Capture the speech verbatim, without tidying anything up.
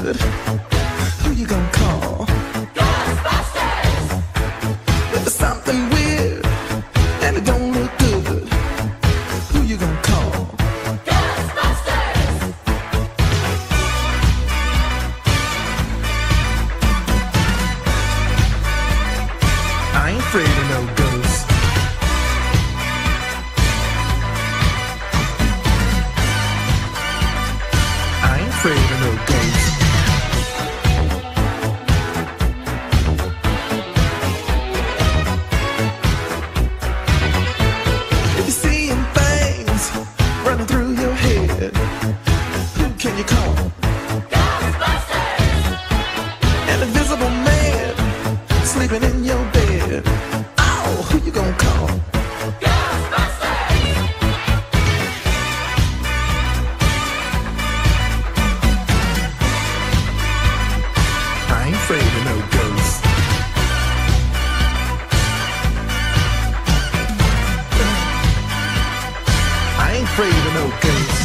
good, who you gonna call? Ghostbusters! If there's something weird and it don't look good, who you gonna call? Ghostbusters! I ain't afraid of no ghosts. I ain't afraid of no ghosts. If you're seeing things running through your head, who can you call? Ghostbusters! An invisible man sleeping in your bed, oh, who you gonna call? Ghostbusters! I ain't afraid of no ghosts. I ain't afraid of no ghosts.